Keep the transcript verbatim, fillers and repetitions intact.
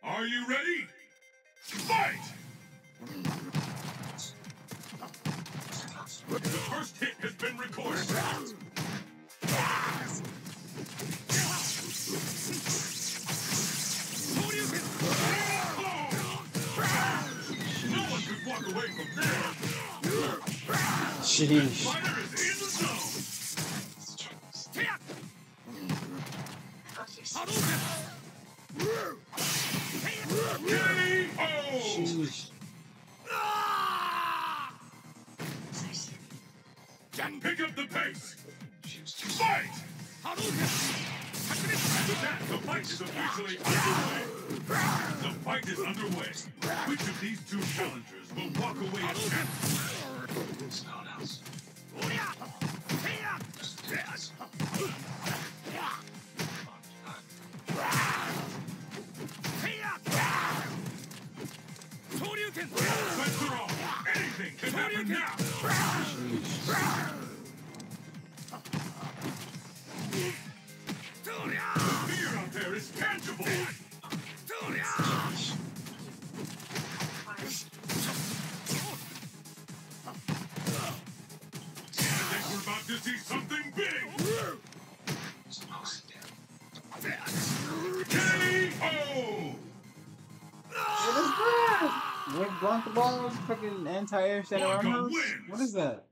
Are you ready? Fight! The first hit has been recorded. No one could walk away from there. Sheesh. Fighter is in the zone. K O! Sheesh. Pick up the pace. Fight! With that, the fight is officially underway. The fight is underway. Which of these two challengers will walk away as champion? Sets are off. Anything can happen now. The fear out there is tangible. I think we're about to see something big. K O! What is that? What Blanka ball was freaking anti-air center Blanka armhouse? wins. What is that?